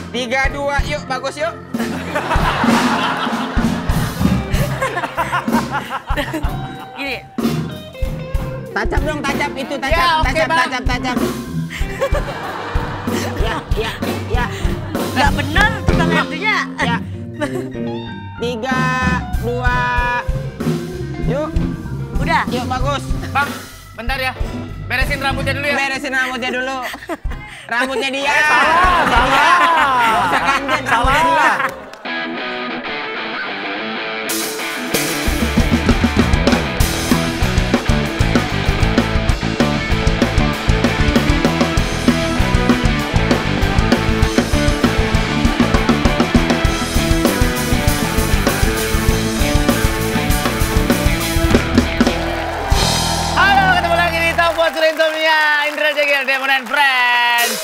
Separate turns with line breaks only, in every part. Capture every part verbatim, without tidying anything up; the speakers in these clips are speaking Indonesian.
Tiga, dua, yuk, bagus yuk.
Gini.
Tacap dong, tacap itu, tacap,
Ya, oke,
tacap,
Bang.
tacap, tacap. Ya, ya, ya.
Gak bener tukang artinya.
Ya. Tiga, dua, yuk.
Udah.
Yuk, bagus.
Bang, bentar ya. Beresin rambutnya dulu ya.
Beresin rambutnya dulu. Rambutnya dia.
Salah, salah.
Nggak usah ganjen, rambutnya dia.
Halo, ketemu lagi di Top Buat Suri Insomnia. Indra Jagir, Demon and Friends.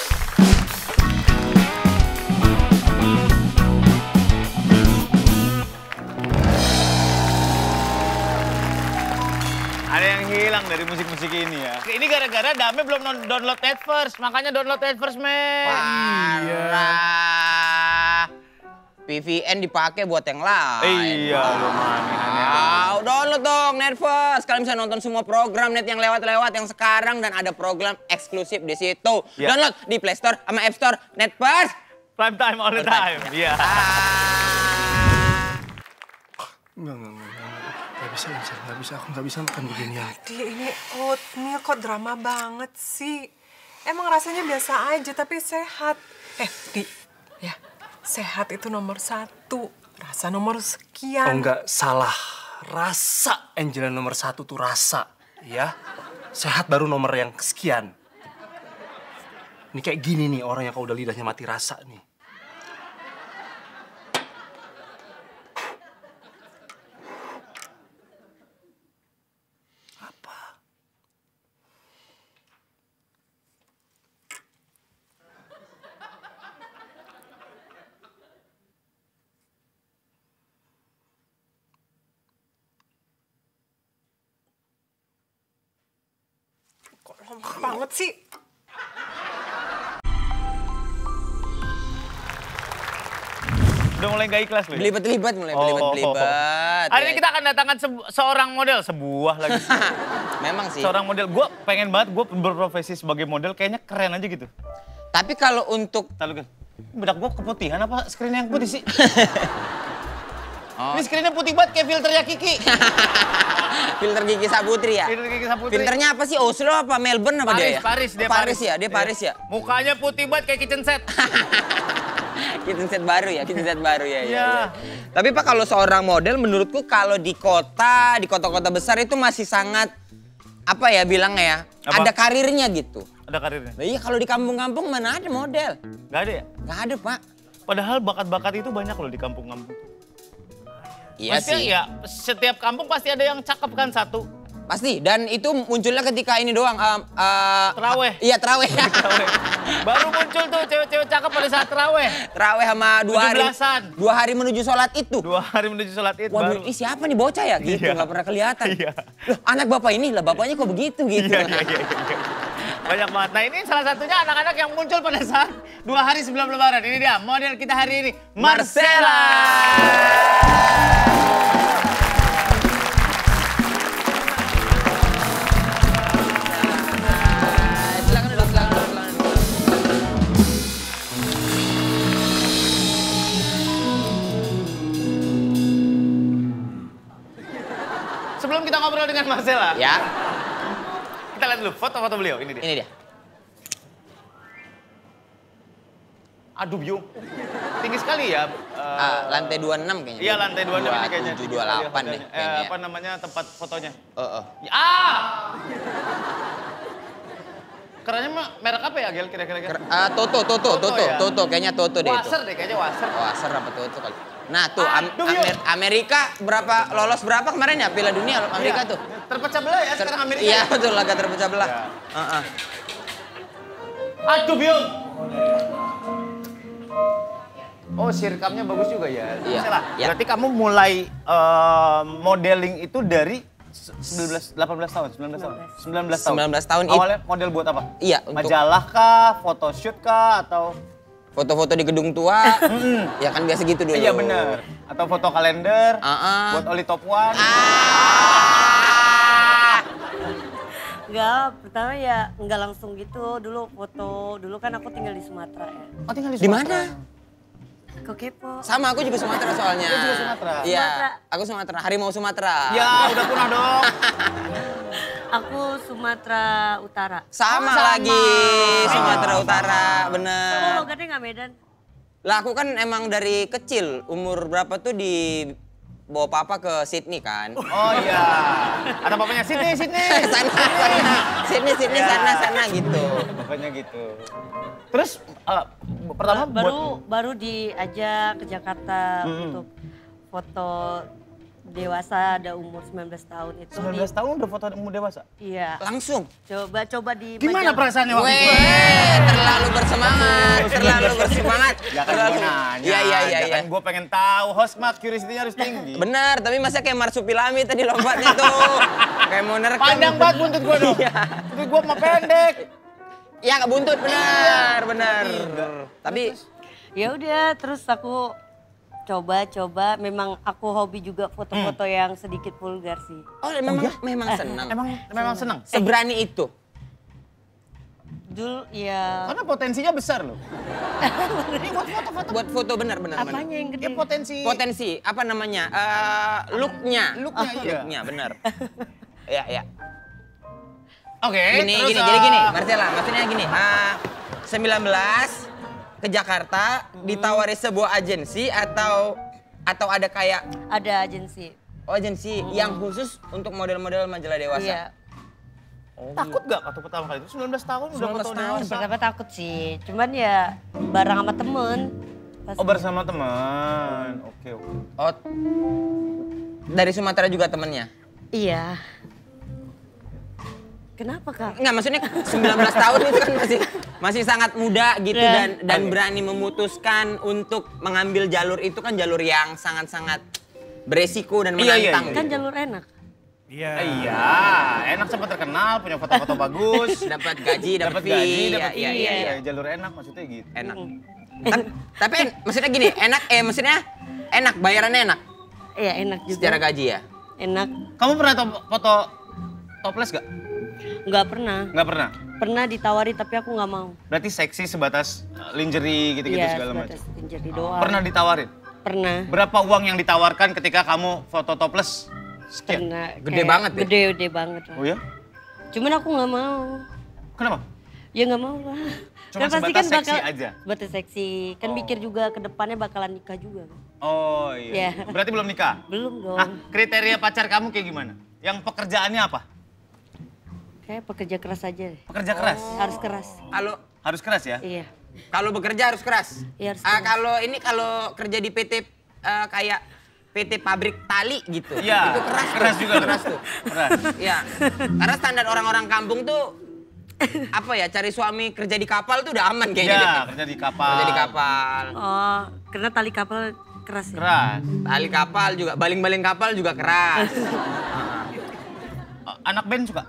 Ada yang hilang dari musik-musik ini ya. Ini gara-gara Dame belum non- download Netverse, makanya download Netverse, men.
Parah. P V N dipakai buat yang lain.
Iya, lumayan.
Ah, download dong Netverse. Kalian bisa nonton semua program net yang lewat-lewat yang sekarang dan ada program eksklusif di situ.
Ya.
Download di Play Store sama App Store Netverse.
Prime time all the time. Iya.
Ah.
Enggak, enggak, enggak. Enggak bisa, enggak bisa, enggak bisa. Aku enggak bisa makan beginian.
Dia ini oatmeal kok drama banget sih. Emang rasanya biasa aja tapi sehat. Eh, Di, ya sehat itu nomor satu. Rasa nomor
Oh
sekian.
enggak, salah. Rasa Angela nomor satu tuh rasa. Ya, sehat baru nomor yang sekian. Ini kayak gini nih orang yang kalau udah lidahnya mati rasa nih. Apa?
Kok lama banget sih?
Udah mulai nggak ikhlas loh. ya?
Belibet-belibet mulai
Oh.
belibet-belibet.
Hari ini kita akan datangkan sebu- seorang model, sebuah lagi.
Memang sih.
Seorang model, gue pengen banget gue berprofesi sebagai model, kayaknya keren aja gitu.
Tapi kalau untuk
Lalu kan, bedak gue keputihan apa screen yang putih sih?
Oh.
Ini screennya putih banget kayak filternya Kiki.
filter Gigi Saputri ya?
Filter Kiki Saputri.
Filternya apa sih? Oslo apa Melbourne apa
Paris,
dia ya?
Paris, dia
Oh, Paris
Paris.
ya, dia Paris ya.
Mukanya putih banget kayak kitchen set.
Kitchen set baru ya, kitchen set baru ya.
Iya.
Tapi Pak kalau seorang model menurutku kalau di kota, di kota-kota besar itu masih sangat apa ya bilangnya ya?
Apa?
Ada karirnya gitu.
Ada karirnya.
Nah, iya kalau di kampung-kampung mana ada model?
Gak ada ya?
Nggak ada Pak.
Padahal bakat-bakat itu banyak loh di kampung-kampung.
Iya
Maksudnya
sih.
ya setiap kampung pasti ada yang cakep kan satu.
Pasti. Dan itu munculnya ketika ini doang. Um, uh,
Terawih.
Iya terawih.
Terawih. Baru muncul tuh cewek-cewek cakep pada saat terawih.
Terawih sama dua hari.
tujuh belasan.
Dua hari menuju sholat itu.
Dua hari menuju sholat id
Waduh,
baru.
ini siapa nih bocah ya? Gitu,
Iya.
nggak pernah kelihatan.
Iya.
Loh, anak bapak ini lah, bapaknya kok begitu gitu.
Iya, iya, iya, iya. Banyak banget. Nah ini salah satunya anak-anak yang muncul pada saat dua hari sebelum lebaran. Ini dia model kita hari ini, Marcella.
Silakan duduk, silakan duduk, silakan duduk.
Sebelum kita ngobrol dengan Marcella,
Ya,
kita lihat dulu foto-foto beliau. Ini dia.
ini dia.
Aduh, Biung. Tinggi sekali ya. eh,
Ah, lantai dua puluh enam kayaknya.
Iya, lantai dua puluh enam ini kayaknya.
tujuh,
tinggi
dua
sekali ya
delapan deh
fotonya. Eh,
kayaknya.
apa namanya tempat fotonya?
Oh, oh.
Ya, ah! Kerannya mah merek apa ya, Gel, kira-kira?
Ker- ah, Toto, Toto,
Toto
Toto,
ya?
Toto, kayaknya Toto deh itu.
Waser deh, kayaknya Waser.
Oh, Aser apa Toto kali. Nah tuh, Am-
Aduh, yuk.
Amer- Amerika berapa lolos berapa kemarin ya Piala Dunia Amerika
Iya.
tuh?
Terpecah belah ya sekarang Amerika.
Iya betul, laga terpecah belah.
Iya.
Heeh.
Aduh, Biung. Oh, sirkamnya bagus juga ya.
Iya,
Marcella,
iya.
berarti kamu mulai eh, modeling itu dari sembilan belas, delapan belas tahun, sembilan belas tahun. sembilan belas tahun.
sembilan belas tahun it-
Awalnya model buat apa?
Iya, untuk-
Majalah kah, photoshoot kah, atau
foto-foto di gedung tua. Ya kan biasa gitu dulu.
Iya bener. Atau foto kalender
Uh-uh.
buat Oli Top One.
Enggak, pertama ya enggak langsung gitu. Dulu foto, dulu kan aku tinggal di Sumatera ya.
Oh tinggal di
Di
Sumatera.
mana?
Kok kepo?
Sama aku juga Sumatera soalnya.
Aku juga Sumatera.
Iya,
Sumatera.
aku Sumatera. Harimau Sumatera.
Ya udah punah dong.
Aku Sumatera Utara.
Sama,
Oh, sama.
lagi Sumatera
Sama.
Utara,
Kok
bener.
logatnya nggak Medan?
Lah aku kan emang dari kecil, umur berapa tuh di bawa papa ke Sydney kan.
Oh iya. Ada bapaknya Sydney, Sydney.
sana, sana. Sydney, Sydney,
Ya.
sana, sana gitu.
Bapaknya gitu. Terus eh, pertama
baru
buat
baru diajak ke Jakarta
Mm-mm.
untuk foto dewasa ada umur sembilan belas tahun itu.
sembilan belas
di-
tahun udah foto umur dewasa.
Iya.
Langsung.
Coba coba di
Gimana
majalah.
perasaannya waktu itu?
Weh, terlalu bersemangat, terlalu bersemangat.
Ya kan
terlalu.
gue nanya,
Iya, iya, iya,
ya
iya.
kan gue pengen tahu, host mak curiosity-nya harus tinggi.
Benar, tapi masa kayak marsupilami tadi lompatnya tuh. Kayak mau nerekam.
Panjang banget buntut gue dong.
Iya.
Buntut gue mah pendek.
Ya, buntut benar, benar. Tapi
Ya udah, terus aku coba-coba. Memang aku hobi juga foto-foto yang sedikit vulgar sih.
oh memang memang senang.
Emang memang seneng.
Seberani itu.
Dulu ya.
Karena potensinya besar loh. Ini buat foto-foto.
Buat foto benar benar benar.
Apanya yang gede?
Ya potensi.
Potensi apa namanya? Eh, look-nya.
Look-nya, iya.
Look-nya benar. Ya, ya.
Oke,
Gini,
terus,
gini,
eh,
jadi gini, Marcella, maksudnya gini, ah, sembilan belas ke Jakarta ditawari sebuah agensi atau atau ada kayak
Ada agensi.
oh, agensi yang khusus untuk model-model majalah dewasa.
Iya.
Takut gak waktu pertama kali itu? sembilan belas tahun udah
sembilan belas
foto
tahun.
dewasa.
Pertama takut sih. Cuman ya bareng sama temen. Pas-
Oh bersama teman. Oke, oke.
Oh, dari Sumatera juga temennya?
Iya. Kenapa kak?
Enggak, maksudnya sembilan belas tahun itu kan masih masih sangat muda gitu
Iya.
dan dan
Oke.
berani memutuskan untuk mengambil jalur itu kan jalur yang sangat-sangat beresiko dan
Iya, iya,
menantang.
iya.
Kan jalur enak.
Iya.
Eh, iya, enak sempat terkenal, punya foto-foto bagus.
Dapat gaji, dapat
Dapat
fee.
gaji,
Iya,
dapat
iya,
fee.
iya, iya.
Jalur enak maksudnya gitu.
Enak. Tapi, tapi en- maksudnya gini, enak eh maksudnya enak, bayarannya enak
Iya enak juga.
secara gaji ya.
Enak.
Kamu pernah to- foto topless gak?
Nggak pernah.
Nggak pernah.
Pernah ditawari tapi aku nggak mau.
Berarti seksi sebatas uh, lingerie gitu-gitu
Iya,
segala macam.
sebatas jadi doang.
Pernah ditawarin?
Pernah.
Berapa uang yang ditawarkan ketika kamu foto topless? Sekian.
Pernah.
Gede
kayak
banget ya?
Gede, gede banget lah.
Oh ya?
Cuman aku nggak mau.
Kenapa?
Ya nggak mau lah.
Cuma
Kan pasti
sebatas
kan
seksi
bakal,
aja?
Sebatas seksi. Kan
Oh.
mikir juga ke depannya bakalan nikah juga. kan.
Oh iya.
Iya.
Berarti belum nikah?
Belum dong.
Ah, kriteria pacar kamu kayak gimana? Yang pekerjaannya apa?
Kayak pekerja keras aja deh.
Pekerja keras?
Harus keras.
Kalau
Harus keras ya?
Iya.
kalau bekerja harus keras.
Iya, harus
Ah,
keras.
kalau ini kalau kerja di P T eh, kayak P T pabrik tali gitu.
Iya.
Itu keras. tuh.
Keras juga.
Keras tuh.
Keras.
Iya. Karena standar orang-orang kampung tuh apa ya, cari suami kerja di kapal tuh udah aman kayaknya.
Iya,
deh.
kerja di kapal.
Kerja di kapal.
Oh, karena tali kapal keras ya?
Keras.
Tali kapal juga, baling-baling kapal juga keras.
Uh, Anak band suka?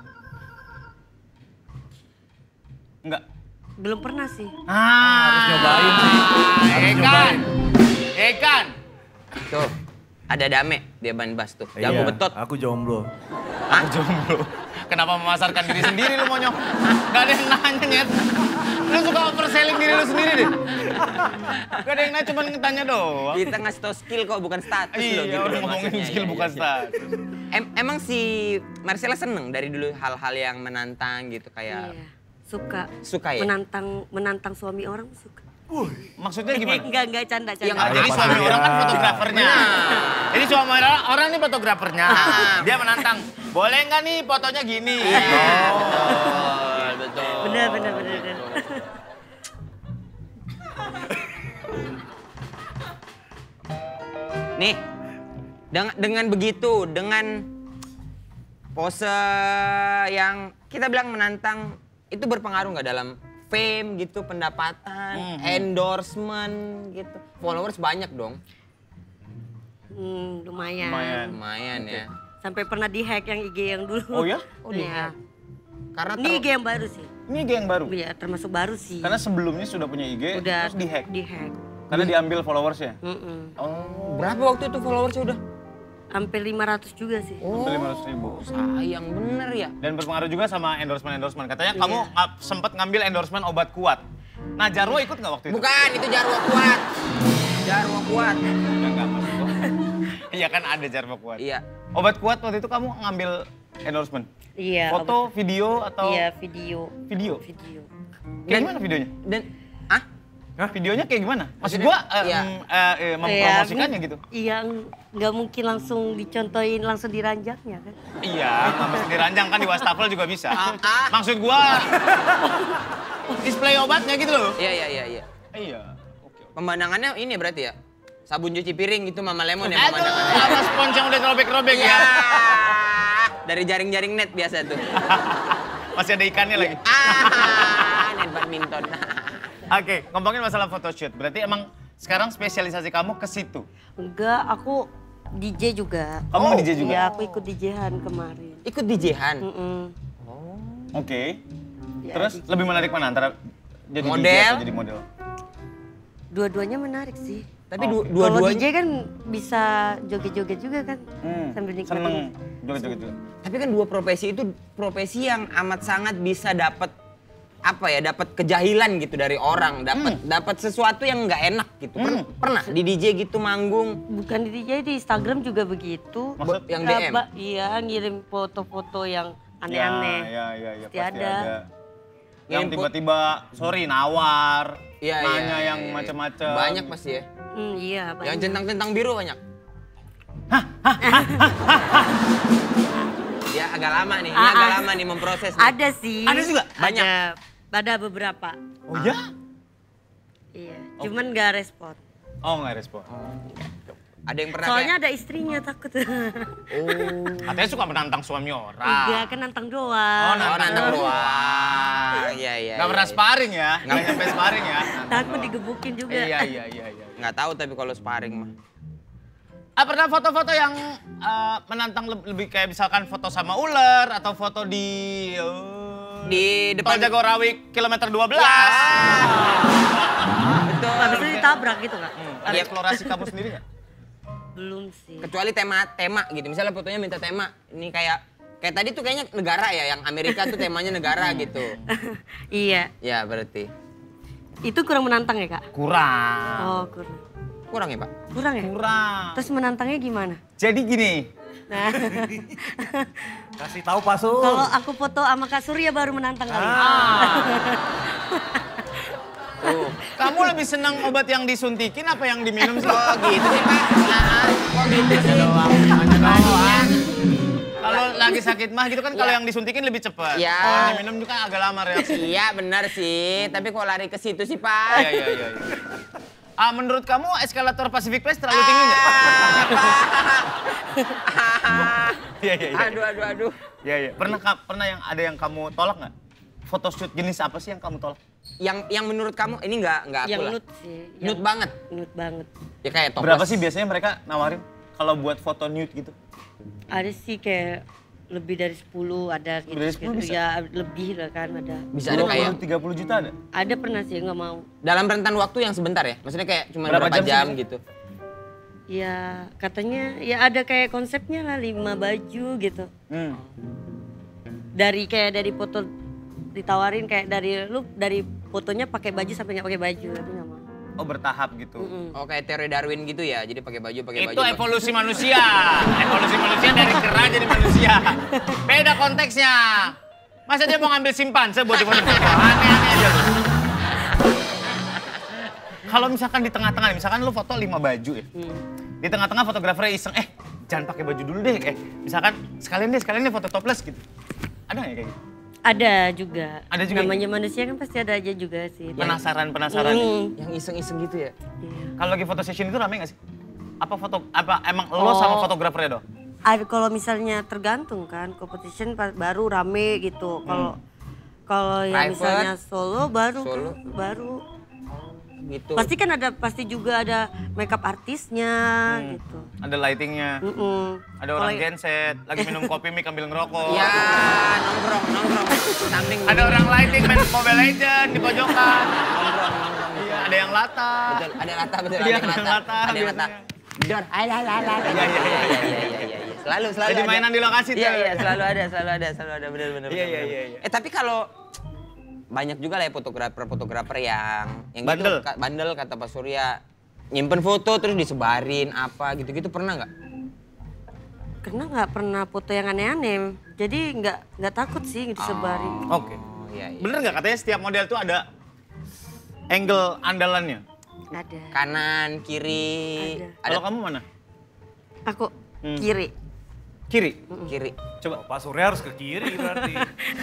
Enggak.
Belum pernah sih.
Ah, harus
nyobain sih. Harus
Ekan.
nyobain.
Ekan.
Tuh, ada Dame dia ban bas tuh. Jago
Iya,
betot.
Aku jomblo.
Aku jomblo. Kenapa memasarkan diri sendiri lu monyong? Gak ada yang nanya, Nyet. Lu suka overselling diri lu sendiri deh. Gak ada yang nanya, cuma tanya doang.
Kita ngasih tau skill kok, bukan status loh.
Iya,
gitu
orang
loh
ngomongin
maksudnya.
skill
Iya,
bukan
iya.
status.
Em- emang si Marcella seneng dari dulu hal-hal yang menantang gitu kayak
Iya. Suka.
Suka ya?
Menantang menantang suami orang suka.
Maksudnya gimana?
Enggak, enggak canda,
Ya,
canda.
Ah, jadi
Apa
suami
dia?
orang kan fotografernya. Jadi suami orang, orang nih fotografernya.
Ah.
Dia menantang, boleh nggak nih fotonya gini?
Iya,
Oh.
betul, betul.
Bener, bener, bener, bener.
Nih, dengan, dengan begitu, dengan pose yang kita bilang menantang, itu berpengaruh nggak dalam fame gitu, pendapatan,
Mhm.
endorsement gitu. Followers banyak dong.
Hmm, lumayan.
Lumayan.
Lumayan ya.
Sampai pernah di-hack yang I G yang dulu.
Oh ya?
Oh,
Iya.
Karena
Ini I
ter-
G yang baru sih.
Ini I G yang baru?
Ya termasuk baru sih.
Karena sebelumnya sudah punya I G,
Udah
terus dihack?
Di-hack.
Karena diambil followersnya?
Mm-mm.
Oh.
Berapa waktu itu followersnya udah?
Hampir lima ratus juga sih.
Sampai lima ratus ribu.
Sayang bener ya.
Dan berpengaruh juga sama endorsement-endorsement. Katanya
Iya.
kamu nga- sempat ngambil endorsement obat kuat. Nah, Jarwo ikut nggak waktu itu?
Bukan, itu Jarwo kuat. Jarwo kuat.
Ya nggak maksud gua. Iya kan ada Jarwo kuat.
Iya.
Obat kuat waktu itu kamu ngambil endorsement?
Iya.
Foto, video, atau?
Iya video.
Video?
Video.
Kayak
Dan-
gimana videonya?
Dan, ah?
Hah? Videonya kayak gimana? Maksud
Maksudnya,
gua eh,
iya.
em, eh, eh, mempromosikannya
Iya,
gitu?
Iya, nggak mungkin langsung dicontohin langsung diranjaknya kan.
Iya, nggak mesti diranjang kan di wastafel juga bisa.
Ah, ah.
Maksud gua display obatnya gitu loh.
Iya, iya, iya, iya.
Iya. Oke.
Pemandangannya ini berarti ya? Sabun cuci piring itu Mama Lemon ya
Aduh,
pemandangannya.
apa spons yang udah robek-robek
Iya.
ya?
Dari jaring-jaring net biasa tuh.
Masih ada ikannya lagi.
Ah, net badminton.
Oke, ngomongin masalah photoshoot. Berarti emang sekarang spesialisasi kamu ke situ?
Enggak, aku D J juga.
Kamu
Oh,
D J juga?
Iya, aku ikut D J-han kemarin.
Ikut D J-han.
Mm-mm.
Oke.
Ya,
Terus
D J.
lebih menarik mana antara jadi D J
Model?
atau jadi model?
Dua-duanya menarik sih.
Tapi
Oh.
du-
Kalau D J
dua-duanya...
kan bisa joget-joget juga kan.
Hmm,
Sambil nikmatin.
seneng joget-joget juga.
Tapi kan dua profesi itu profesi yang amat sangat bisa dapat apa ya, dapat kejahilan gitu dari orang, dapat dapat sesuatu yang nggak enak gitu. Per-
Hmm.
Pernah di D J gitu manggung.
Bukan di D J, di Instagram juga begitu.
Maksud?
Yang D M?
Apa- Iya, ngirim foto-foto yang aneh-aneh.
Ya, ya, ya,
Pasti
pasti
ada.
ada. Yang
Ngirim fo-
tiba-tiba, sorry, nawar,
Iya, iya,
nanya
iya,
yang
iya.
macam-macam.
Banyak pasti ya.
Hmm, iya,
Yang
banyak.
centang-centang biru banyak. Ya agak lama nih, ini
Ah,
agak
ah.
lama nih memproses nih.
Ada sih.
Ada juga?
Banyak?
Ada, ada beberapa.
Oh ya?
Iya, cuman nggak respon.
Oh, nggak respon.
Ada yang pernah
Soalnya
kayak,
ada istrinya takut.
oh,
Katanya suka menantang suami orang.
Enggak, kan nantang doang.
Oh,
oh
nantang
nantang
doang.
doang. Iya, iya.
Nggak
iya,
pernah
iya.
sparring ya? Nggak nyampe sparring ya?
Takut digebukin juga.
Iya, iya, iya, iya.
Nggak tahu tapi kalau sparring mah.
Ah, pernah foto-foto yang eh, menantang leb- lebih kayak misalkan foto sama ular atau foto di eh,
Di depan-
Tol Jagorawi kilometer dua belas.
Betul.
Habis itu ditabrak gitu nggak?
Hmm, ada eksplorasi kamu sendiri nggak?
Belum sih.
Kecuali tema tema gitu. Misalnya fotonya minta tema. Ini kayak kayak tadi tuh kayaknya negara ya, yang Amerika tuh temanya negara gitu.
Iya,
Ya berarti
itu kurang menantang ya kak?
Kurang.
Oh kurang.
kurang ya Pak?
Kurang ya?
Kurang.
Terus menantangnya gimana?
Jadi gini,
Nah,
Kasih tahu Pak Sur.
kalau aku foto sama Kak Surya baru menantang kali.
Tuh.
kamu lebih senang obat yang disuntikin apa yang diminum sih?
Oh gitu sih Pak. Nah, kok gitu sih?
Hanya doang. Kalau lagi sakit mah gitu kan kalau
Ya.
yang disuntikin lebih cepat.
Ya.
Kalau yang diminum juga agak lama reaksi.
Iya benar sih. Tapi kok lari ke situ sih Pak?
Iya, iya, iya. iya. Ah, menurut kamu eskalator Pacific Place terlalu tinggi nggak? Iya, iya, iya.
Aduh, aduh, aduh.
Iya, iya. Pernah ka- pernah yang ada yang kamu tolak nggak? Photoshoot jenis apa sih yang kamu tolak?
Yang yang menurut kamu ini nggak nggak aku
Yang
lah.
nude sih.
Nude banget.
Nude banget.
Ya kayak toples.
Berapa sih biasanya mereka nawarin kalau buat foto nude gitu?
Ada sih kayak lebih dari sepuluh ada gitu.
Lebih dari sepuluh bisa?
Ya lebih lah kan ada.
Bisa ada kayak
tiga puluh juta ada?
Ada pernah sih nggak mau.
dalam rentan waktu yang sebentar ya? Maksudnya kayak cuma
Berapa
berapa,
jam
jam,
sih?
gitu?
Ya katanya ya ada kayak konsepnya lah lima baju gitu.
Hmm.
Dari kayak dari foto ditawarin kayak dari lu dari fotonya pakai baju sampai nggak pakai baju tapi nggak mau.
Oh, bertahap gitu.
Oh kayak teori Darwin gitu ya? Jadi pakai baju, pakai baju.
Itu evolusi manusia. Evolusi manusia dari kera jadi manusia. Beda konteksnya. Masa dia mau ngambil simpanse buat difoto? Aneh-aneh aja lu. Kalau misalkan di tengah-tengah, nih, misalkan lu foto lima baju ya. Di tengah-tengah fotografernya iseng, eh jangan pakai baju dulu deh. Eh misalkan sekalian deh, sekalian deh foto topless gitu. Ada nggak kayak gitu?
Ada juga.
Ada juga
Namanya manusia kan pasti ada aja juga sih.
Penasaran-penasaran.
Hmm.
Yang iseng-iseng gitu ya?
Iya.
Kalau lagi foto session itu rame nggak sih? Apa foto, apa emang lo
Oh.
sama fotografernya doang?
Ada kalau misalnya tergantung kan competition pa- baru rame gitu. Kalau kalau yang
Private.
misalnya solo baru
Solo.
baru
gitu.
Pasti kan ada, pasti juga ada makeup artisnya gitu.
Ada lightingnya.
Mm-mm.
Ada orang
Kalau-
genset, lagi minum kopi mie sambil ngerokok.
Ya, nongkrong, nongkrong. Samping
Ada orang lighting main Mobile Legends di pojokan.
nongkrong, nongkrong.
Iya, ada yang lata.
Betul, ada lata, betul,
Iya,
ada yang
ada
lata.
lata,
Ada yang lata.
biasanya.
Dor, ala, ala, ala.
Iya, iya, iya,
iya, iya, iya, iya. Selalu, selalu
Jadi
ada.
mainan di lokasi tuh.
Iya, iya, selalu ada, selalu ada, selalu ada, benar, benar.
Iya,
benar,
iya,
benar.
iya, iya.
Eh, tapi kalau banyak juga lah ya fotografer-fotografer yang yang
Bandel.
gitu, ka- bandel kata Pak Surya. Nyimpen foto terus disebarin apa gitu-gitu pernah nggak?
Karena nggak pernah foto yang aneh-aneh, jadi nggak nggak takut sih disebarin.
Oke.
Oh, iya, iya.
Bener nggak katanya setiap model tuh ada angle andalannya?
Ada.
Kanan, kiri,
Ada.
ada
Kalau kamu mana?
Aku
Hmm.
kiri.
Kiri.
kiri.
Coba.
Pak Surya harus ke kiri berarti.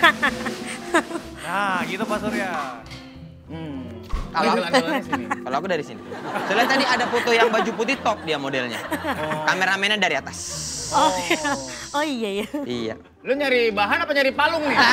Nah, gitu Pak Surya.
Hmm.
Kalau
Angle andalannya sini.
Kalau aku dari sini. Soalnya tadi ada foto yang baju putih top dia modelnya. Kameramennya dari atas.
Oh, iya. Oh iya ya.
Iya.
Lu nyari bahan apa nyari palung nih?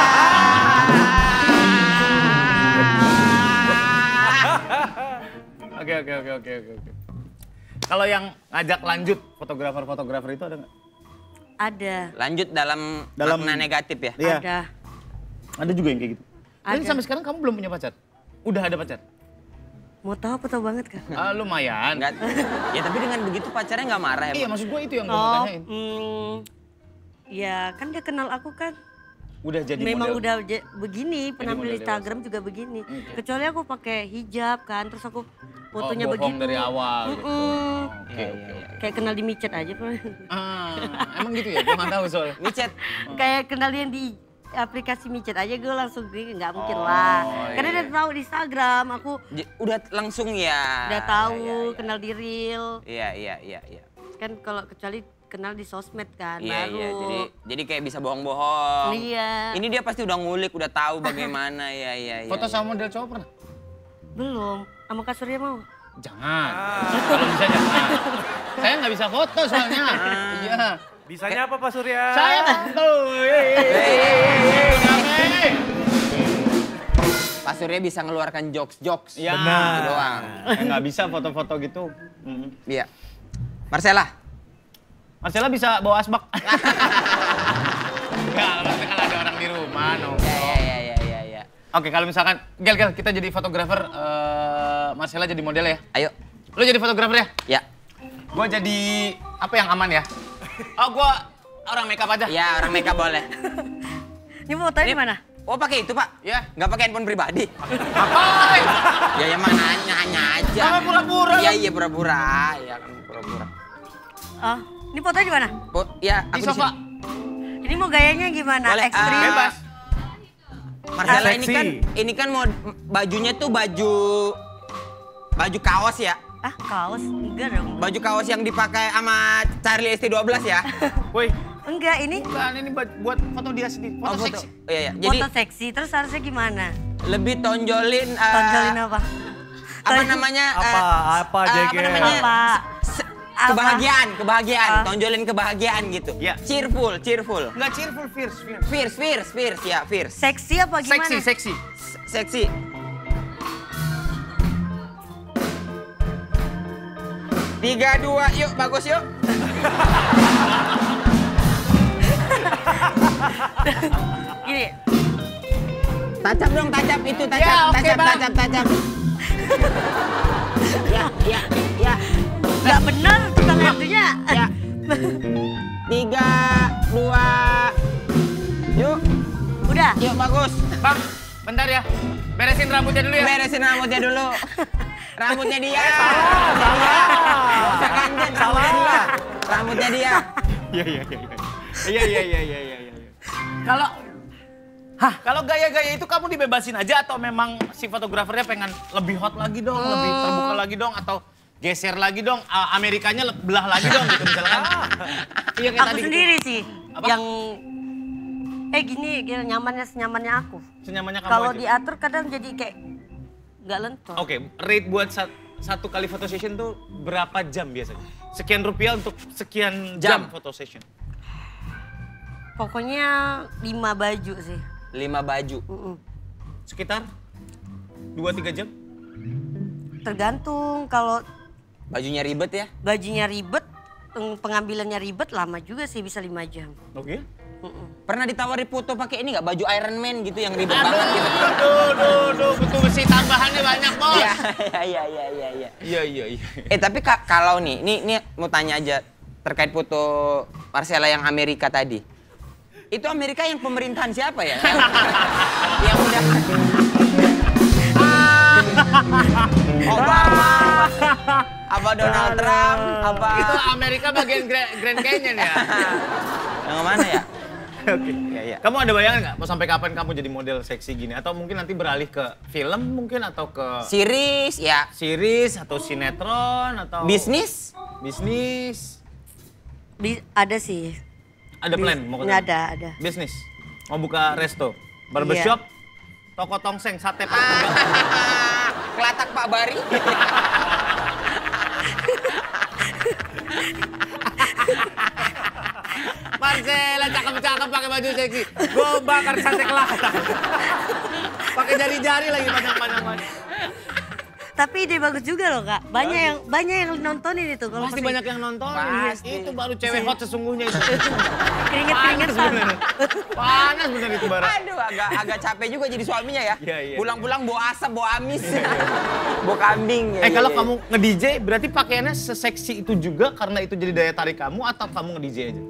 Oke oke oke oke oke oke. Kalau yang ngajak lanjut fotografer-fotografer itu ada nggak?
Ada.
Lanjut dalam,
Dalam-
makna negatif ya.
Iya.
Ada.
Ada juga yang kayak gitu. Tapi
Ada.
sampai sekarang kamu belum punya pacar? Udah ada pacar?
Mau tahu apa tahu banget kan?
Ah, lumayan.
Enggak. Ya tapi dengan begitu pacarnya nggak marah ya.
Iya
Bang?
maksud gue itu yang gue mau
Oh,
tanyain.
hmm, ya kan dia kenal aku kan.
Udah jadi
Memang
model.
udah je- begini, penampil
model
Instagram juga begini. Kecuali aku pakai hijab kan, terus aku fotonya
Oh, bohong
begitu.
dari awal gitu.
Mm-mm.
Oke oke. oke.
Kayak kenal di micet aja, Pak.
Ah, emang gitu ya? Gue nggak tahu soalnya.
Micet.
Kayak kenal yang di aplikasi micet aja gue langsung gue nggak mungkin
Oh,
lah.
iya.
Karena dia tahu di Instagram, aku
J- Udah langsung ya.
udah tahu,
Iya, iya, iya.
kenal di reel.
Iya, iya, iya, iya.
Kan kalau kecuali kenal di sosmed kan
Iya,
baru.
iya. Jadi jadi kayak bisa bohong-bohong.
Iya.
Ini dia pasti udah ngulik, udah tahu bagaimana. Iya, iya, iya.
Foto
iya.
sama model cowok pernah?
Belum. Sama Kak Surya mau?
Jangan. Kalau bisa jangan. Saya nggak bisa foto soalnya. Iya.
Bisanya apa Pak Surya?
Saya tuh.
Pak Surya bisa ngeluarkan jokes-jokes.
Ya.
Itu doang.
Eh, nggak bisa foto-foto gitu. Mm.
Iya. Marcella.
Marcella bisa bawa asbak. Enggak, maksudnya kalau ada orang di rumah, no.
Iya, iya, iya, iya, iya, iya.
Oke, kalau misalkan, Gel, Gel, kita jadi fotografer, eh, Marcella jadi model ya.
Ayo.
Lu jadi fotografer ya?
Ya.
Gua jadi apa yang aman ya? Oh, gua orang makeup aja.
Ya, orang makeup boleh.
Ini fotonya di mana?
Oh, pakai itu, Pak?
Ya.
Nggak pakai handphone pribadi?
Ngapain?
Ya, ya mana nanya aja.
Sampai pura-pura.
Iya, iya, pura-pura. Iya, kan pura-pura.
Oh, ini fotonya di mana?
Oh, ya,
Di
aku
sofa.
sini.
Ini mau gayanya gimana?
Boleh,
Ekstrim?
ah,
Bebas.
Marcella ini
Seksi.
kan ini kan mau bajunya tuh baju baju kaos ya.
Ah, kaos? Enggak dong.
Baju kaos yang dipakai sama Charlie S T dua belas ya.
Woi,
Enggak, ini
bukan ini buat buat foto dia sendiri. Foto,
Oh,
seksi.
Oh, iya, iya. Jadi
foto seksi. Terus harusnya gimana?
lebih tonjolin eh,
Tonjolin apa?
apa
Ton-
namanya?
Apa?
eh,
Apa,
eh,
Jegel?
Apa namanya?
Apa?
Se-
Apa?
Kebahagiaan, kebahagiaan,
Ah.
tonjolin kebahagiaan gitu.
Iya.
Cheerful, cheerful.
Enggak cheerful, fierce, fierce.
Fierce, fierce, fierce, ya, fierce.
Seksi apa gimana?
Seksi, seksi.
S- Seksi. Tiga, dua, yuk, bagus yuk.
Gini,
Tacap dong, tacap itu, tacap,
Ya, oke,
tacap,
Bang.
tacap, tacap. Ya, ya, ya,
nggak benar tukang itunya.
ya. Tiga, dua, yuk,
Udah.
yuk, bagus.
Bang, bentar ya. Beresin rambutnya dulu ya.
Beresin rambutnya dulu. Rambutnya dia. Salah. Gak usah ganjen, rambutnya dia. Rambutnya dia.
Iya, iya, iya. Iya, iya, iya, iya, iya, iya. Kalau Hah, kalau gaya-gaya itu kamu dibebasin aja atau memang si fotografernya pengen lebih hot lagi dong, lebih terbuka lagi dong atau geser lagi dong, A- Amerikanya le- belah lagi dong gitu misalkan. Iya kayak
Aku
tadi
sendiri sih
Apa?
yang eh gini, gini nyamannya senyamannya aku.
gitu. Senyamannya kamu
Kalau
aja.
diatur kadang jadi kayak nggak lentur.
Oke, rate buat sat- satu kali foto session tuh berapa jam biasanya? Sekian rupiah untuk sekian jam,
Jam.
foto session.
Pokoknya lima baju sih.
Lima baju.
Mm-mm.
Sekitar dua tiga jam?
tergantung kalau
Bajunya ribet ya?
bajunya ribet, peng- pengambilannya ribet lama juga sih bisa lima jam.
Oke.
Mm-mm.
Pernah ditawari foto pakai ini nggak baju Iron Man gitu yang ribet
Aduh,
banget gitu?
aduh, aduh, aduh, butuh besi tambahannya banyak, Bos.
Iya, iya, iya, iya, iya, iya.
Iya, iya, iya.
Eh tapi Kak, kalau nih, nih, nih mau tanya aja terkait foto Marcella yang Amerika tadi. Itu Amerika yang pemerintahan siapa ya? Yang, yang udah Obama, apa Donald Trump, apa
Itu Amerika bagian Gra- Grand Canyon ya?
yang mana ya?
Oke.
Iya, iya.
Kamu ada bayangan nggak mau sampai kapan kamu jadi model seksi gini? Atau mungkin nanti beralih ke film mungkin atau ke
Series ya,
series atau sinetron atau
bisnis.
bisnis?
Bi- ada sih.
Ada plan mau ke
Nggak
sana?
ada, ada.
Bisnis. Mau buka resto, barbershop, toko tongseng, sate Pak.
Kelatak Pak Bari.
Marcella cakep-cakep pakai baju seksi. Gue bakar sate kelatak. Pakai jari-jari lagi panjang-panjang.
Tapi ide bagus juga loh Kak. Banyak yang banyak yang nontonin itu. Kalau
Pasti
pasti
banyak yang nonton.
Pasti.
Itu baru cewek hot sesungguhnya itu.
keringet-keringetan.
bener. Panas bener itu Bara.
Aduh, agak agak capek juga jadi suaminya ya.
Iya, iya.
Pulang-pulang bawa asap, bawa amis. Bawa kambing. Ya,
Eh
iya,
kalau
iya.
kamu nge-D J berarti pakaiannya seseksi itu juga karena itu jadi daya tarik kamu atau kamu nge-D J aja?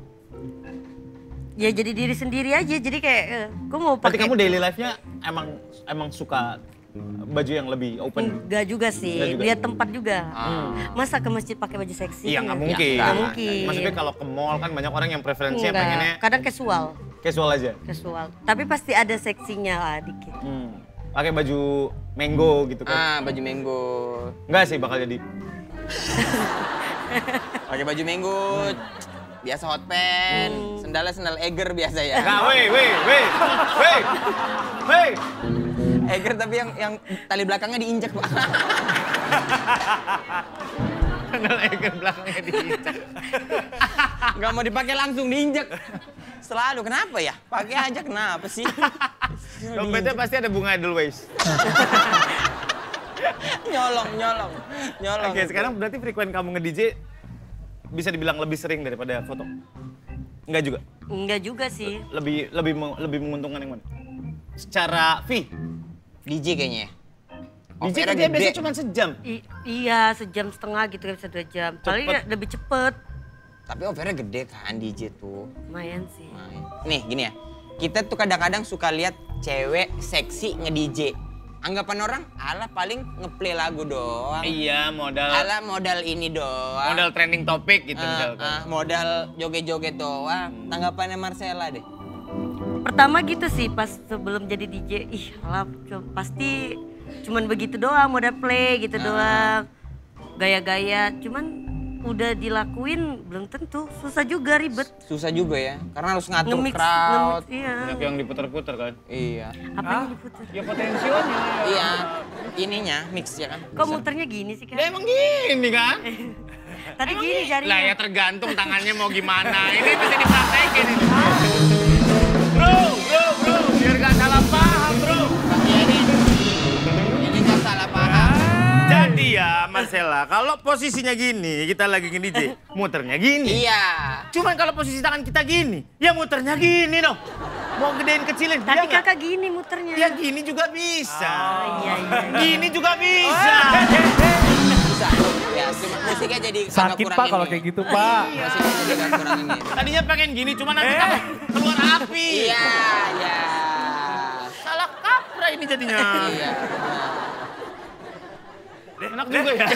Ya jadi diri sendiri aja. Jadi kayak gue mau
Berarti
pakai.
kamu daily life-nya emang emang suka baju yang lebih open?
Enggak juga sih.
Enggak juga.
Lihat tempat juga.
Ah.
Masa ke masjid pakai baju seksi?
Iya nggak mungkin.
Nggak mungkin.
Maksudnya kalau ke mall kan banyak orang yang preferensinya
Enggak.
pengennya
Kadang casual.
casual aja.
Casual. Tapi pasti ada seksinya lah dikit.
Hmm. Pakai baju mango gitu kan?
Ah, baju mango.
Enggak sih bakal jadi.
Pakai baju mango. Biasa hot pants,
Hmm.
sendalnya sendal Eger biasa ya.
Enggak, weh, weh, weh, weh, weh.
Eger tapi yang yang tali belakangnya diinjak, Pak.
Sandal Eger belakangnya diinjak.
Nggak mau dipakai langsung diinjak. Selalu, kenapa ya? Pakai aja kenapa sih?
Dompetnya pasti ada bunga Edelweiss.
Nyolong, nyolong, nyolong.
Oke, sekarang berarti frekuensi kamu nge-D J bisa dibilang lebih sering daripada foto? Enggak juga?
Enggak juga sih.
Lebih lebih meng- lebih menguntungkan yang mana? Secara fee?
D J kayaknya.
D J
Opera
kan dia
gede.
biasanya cuma sejam.
I- iya sejam setengah gitu kan bisa dua jam. Paling
Cepet.
ya lebih cepet.
Tapi opernya gede kan D J tuh.
Lumayan sih.
Main. Nih gini ya, kita tuh kadang-kadang suka lihat cewek seksi nge-D J. Anggapan orang, ala paling ngeplay lagu doang.
Iya, modal
Ala modal ini doang.
modal trending topik gitu
Ah,
misalkan.
ah, modal joget-joget doang. Tanggapannya Marcella deh.
Pertama gitu sih pas sebelum jadi D J, ih alah cu- pasti cuman begitu doang, modal play gitu doang. Gaya-gaya, cuman udah dilakuin belum tentu, susah juga ribet.
Susah juga ya, karena harus ngatur
Nge-mix,
crowd.
nge-mix, iya.
Banyak yang diputar-putar kan?
Iya.
Apa yang diputar?
Ya potensialnya.
Iya, ininya mix ya kan.
Kok muternya gini sih
Ya
kan?
emang gini kan?
Tadi gini
Lah ya
jarinya.
tergantung tangannya mau gimana. Ini bisa dipraktekin ini. Bro, bro, bro, biar gak salah paham bro.
Iya nih. Ini kok salah paham.
Jadi ya Marcella, kalau posisinya gini, kita lagi nge-D J, muternya gini.
Iya.
Cuman kalau posisi tangan kita gini, ya muternya gini dong. Mau gedein kecilin,
Tadi
ya nggak?
kakak gini muternya.
Ya gini juga bisa.
Iya, iya.
Gini juga bisa.
Bisa. Ya, cuma musiknya jadi agak
Sakit
kurang
Pak
ini.
kalau kayak gitu Pak.
Musiknya jadi agak kurang ini.
Tadinya pengen gini, cuman nanti kamu keluar api.
Iya, iya.
Salah kaprah ini jadinya.
Iya.
Enak juga ya.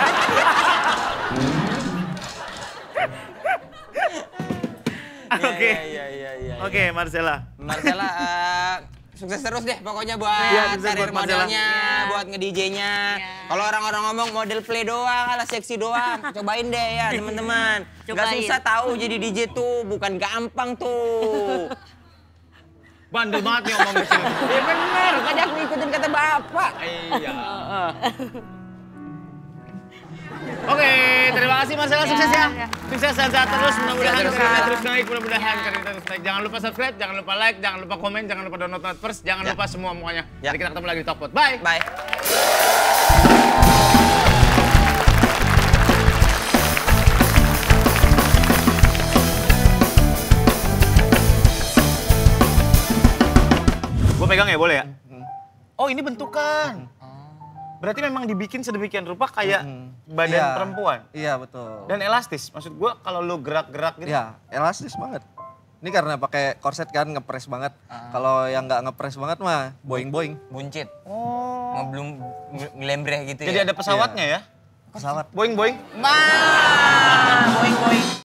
Oke.
Iya, iya, iya.
Oke, Marcella.
Marcella, eh, sukses terus deh pokoknya buat
Iya, sukses
karir
buat Marcella.
modelnya, buat nge-D J-nya. Kalau orang-orang ngomong model play doang, ala seksi doang, cobain deh ya teman-teman. Gak
Cobain.
susah tahu jadi D J tuh, bukan gampang tuh.
Bandel banget nih omong di sini.
Ya bener, kan aku ikutin kata bapak.
Iya. Oke, terima kasih Marcella, sukses ya.
ya.
Sukses dan sehat terus, mudah-mudahan
Sukses terus,
karirnya
Kak.
terus naik, mudah-mudahan karirnya terus naik. Jangan lupa subscribe, jangan lupa like, jangan lupa komen, jangan lupa download Not First, jangan
Ya.
lupa semua semuanya.
Ya.
Nanti kita ketemu lagi di Talkpot. Bye.
Bye.
pegang ya, boleh ya? Oh, ini bentukan. Berarti memang dibikin sedemikian rupa kayak badan
Iya.
perempuan.
Iya, betul.
Dan elastis. Maksud gua kalau lu gerak-gerak gitu.
Iya, elastis banget. Ini karena pakai korset kan ngepres banget. Kalau yang nggak ngepres banget mah boing-boing.
Buncit.
Oh.
Ngebelum ngelembreh gitu
Jadi
ya.
ada pesawatnya ya?
Pesawat.
Boing-boing.
Bah, boing boing.